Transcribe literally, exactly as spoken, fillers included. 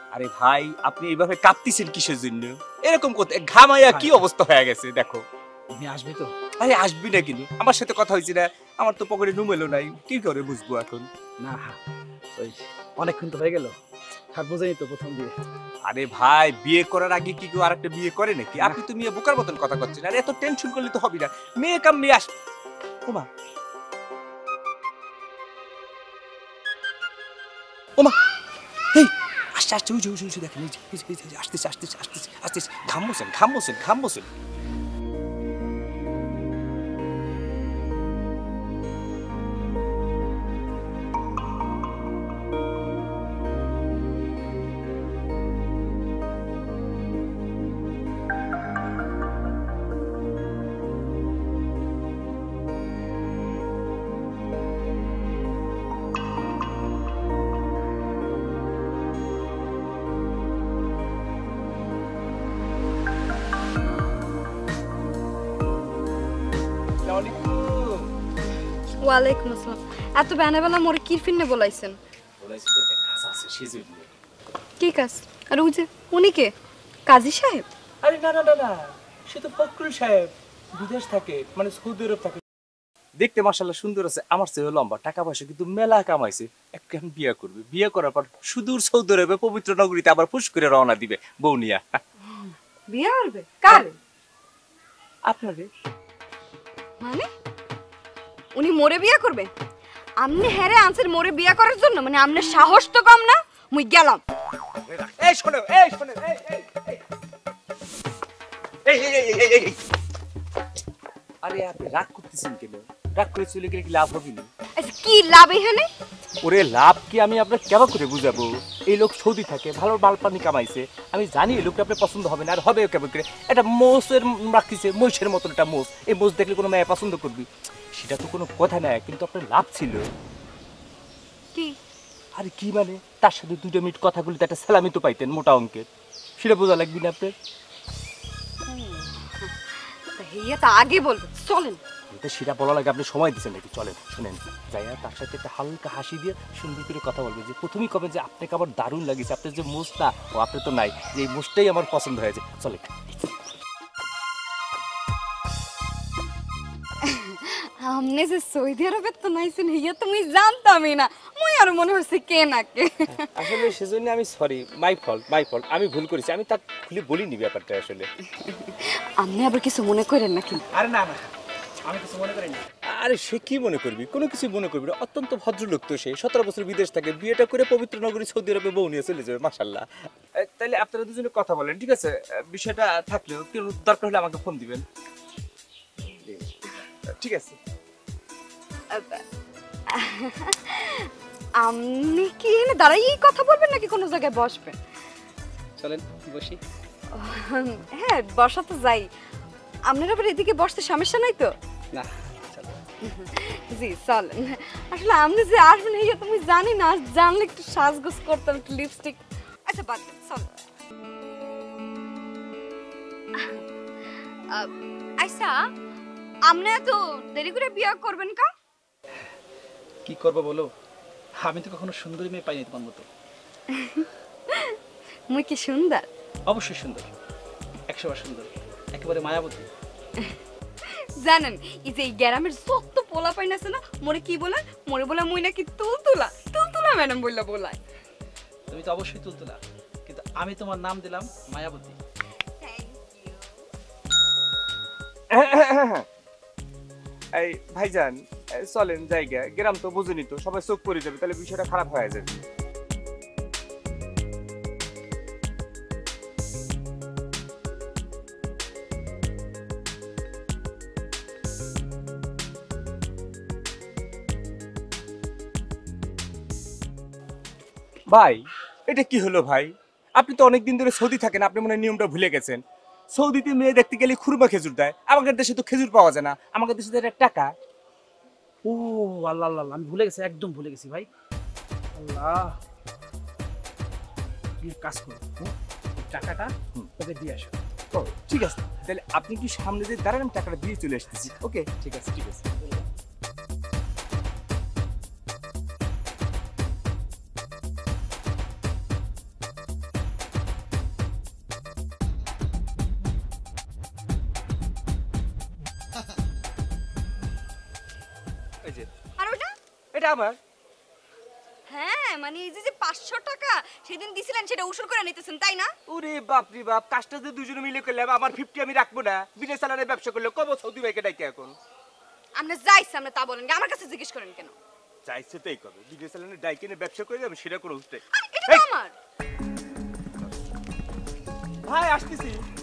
আরে ভাই আপনি এইভাবে কাঁপতেছেন কিসের জন্য? এরকম করতে ঘামাইয়া কি অবস্থা হয়ে গেছে দেখো। তুমি আসবে তো? আরে আসবি না কিন্তু আমার সাথে কথা হয়েছে না, আমার তো পকেটে নুমেলো নাই, কি করে বুঝবো এখন? না ওই অনেকক্ষণ তো হয়ে গেল, আর বোঝাই তো প্রথম দিয়ে। আরে ভাই বিয়ে করার আগে কি কেউ আরেকটা বিয়ে করে নাকি? আপনি তো মেয়ে বোকার মতন কথা করছেন, আর এত টেনশন করলে তো হবে না। মেয়ে কাম মেয়ে আস ওমা ওমা এই আস্তে আস্তে উজু উজু উজু দেখেন, এই যে, এই যে, এই যে, আসতেছে আসতেছে আসতেছে আসতেছে ঘামবছেন ঘামবছেন ঘামবছেন। ওয়ালাইকুম আসসালাম। এত বেলা মোরে কি ফিরনে বলাইছেন? কি কাজ? আর ওই যে উনি কে? কাজী সাহেব? আরে না না না না, সে তো ফখরুল সাহেব, বিদেশ থাকে, মানে সৌদি আরব থাকে। দেখতে মাশাআল্লাহ সুন্দর আছে, আমার চেয়ে লম্বা, টাকা পয়সা কিন্তু মেলা কামাইছে। এখন বিয়ে করবে, বিয়ে করার পর সুদূর সৌদি আরবে পবিত্র নগরীতে আবার ফুস করে রওনা দিবে বউ নিয়া। বিয়ে করবে? কার? আপনারে। মানে উনি মোরে বিয়ে করবে? আমনে হেরে আনছেন মোরে বিয়ে করার জন্য? মানে আমনে সাহস তো কম না। মুই গেলাম। এই শোনো এই শোনো এই এই এই এই এই এই এই আরে আপনি রাগ করতেছেন কেন? রাগ করে চলে গেলে কি লাভ হবে না? আচ্ছা কি লাভ এখানে? ওরে লাভ কি আমি আপনাকে কেমন করে বুঝাবো? এই লোক সৌদি থাকে, ভালো মাল পানি কামাইছে, আমি জানি এই লোকটা আপনার পছন্দ হবে না, আর হবে কেমন করে? একটা মোষের রাখতেছে, মহিষের মতন একটা মোষ, এই মোষ দেখলে কোনো মেয়ে পছন্দ করবি? সেটা তো কোনো কথা না, কিন্তু আপনার লাভ ছিল কি? আরে কি মানে, তার সাথে দুটো মিনিট কথা বলতে একটা সালামি তো পাইতেন মোটা অঙ্কের, সেটা বোঝা লাগবে না আপনার? হেয়া তা আগে বলবে, চলেন। এটা সেটা বলা লাগে, আপনি সময় দিচ্ছেন নাকি? চলেন শুনেন, যাইয়া তার সাথে একটা হালকা হাসি দিয়ে সুন্দর করে কথা বলবে, যে প্রথমেই কবে যে আপনাকে আমার দারুণ লাগিয়েছে, আপনার যে মোষটা, ও আপনি তো নাই, যে এই মোষটাই আমার পছন্দ হয়েছে, চলে। আমনে যে সৌদি আরবে তো নাইছেন হেয়া তো মুই জানতামই না, মুই আর মনে হচ্ছে কে না কে। আসলে সেজন্য আমি sorry, my fault my fault, আমি ভুল করেছি, আমি তার খুলে বলিনি ব্যাপারটা আসলে। আপনি আবার কিছু মনে করেন নাকি? আরে না না, আমি কিছু মনে করি না। আরে সে কি মনে করবি? কোনো কিছু মনে করবি না, অত্যন্ত ভদ্রলোক তো সে, সতেরো বছর বিদেশ থাকে, বিয়েটা করে পবিত্র নগরী সৌদি আরবে বউ নিয়ে চলে যাবে, মাশাআল্লাহ। তাহলে আপনারা দুজনে কথা বলেন, ঠিক আছে? বিষয়টা থাকলেও কেউ দরকার হলে আমাকে ফোন দিবেন, ঠিক আছে? আপনি কি এনে দাঁড়াই কথা বলবেন নাকি কোনো জায়গায় বসবেন? চলেন বসি। হ্যাঁ বসা তো যাই। আপনার আবার এদিকে বসতে সমস্যা নাই তো? না চলো। জি চলেন। আসলে আপনি যে আসবেন এই তুমি জানি না, জানলে একটু সাজগোজ করতাম, একটু লিপস্টিক। আচ্ছা বাদ দেন, চল। আচ্ছা আপনি তো দেরি করে বিয়ে করবেন কা? কি করবো বলো, আমি তো কখনো সুন্দরী মেয়ে পাইনি তোমার মতো। মুই কি সুন্দর? অবশ্যই সুন্দর, একশো বার সুন্দর, একেবারে মায়াবতী। জানেন এই যে এই গ্রামের যত পোলা পাইন আছে না, মোরে কি বলে? মোরে বলে মুই নাকি তুলতুলা, তুলতুলা ম্যাডাম বললা বলায়। তুমি তো অবশ্যই তুলতুলা, কিন্তু আমি তোমার নাম দিলাম মায়াবতী। এই ভাইজান চলেন জায়গা, গ্রাম তো বুঝুনি তো, সবাই চোখ পড়ে যাবে, তাহলে বিষয়টা খারাপ হয়ে যাবে। ভাই এটা কি হলো ভাই? আপনি তো অনেকদিন ধরে সৌদি থাকেন, আপনি মনে হয় নিয়মটা ভুলে গেছেন। সৌদিতে মেয়ে দেখতে গেলে খুরমা খেজুর দেয়, আমাদের দেশে তো খেজুর পাওয়া যায় না, আমাদের দেশে তো এটা টাকা। ও আল্লাহ আল্লাহ, আমি ভুলে গেছি, একদম ভুলে গেছি ভাই। আল্লাহ, তুমি কাজ করো, টাকাটা ওকে দিয়ে আসো। ও ঠিক আছে, তাহলে আপনি কি সামনে যে দাঁড়ান, আমি টাকাটা দিয়ে চলে আসতেছি। ওকে ঠিক আছে ঠিক আছে। এটা আমার। হ্যাঁ মানে এই যে যে পাঁচশো টাকা সেদিন দিছিলেন সেটা উসুল করে নিতেছেন তাই না? ওরে বাপ রে বাপ, কাজটা যে দুজনে মিলে করলাম, আমার ফিফটি আমি রাখবো না? বিদেশ চালানের ব্যবসা করলে কব সৌদি ভাইকে ডাকে এখন? আপনি যাইছে আপনি তা বলেন আমার কাছে জিজ্ঞেস করেন কেন? চাইছে তাই করবে, বিদেশ চালানের ডাইকে নিয়ে ব্যবসা করে যাবে সেটা কোনো উঠতে। আরে, এটা তো আমার। ভাই আসতেছি।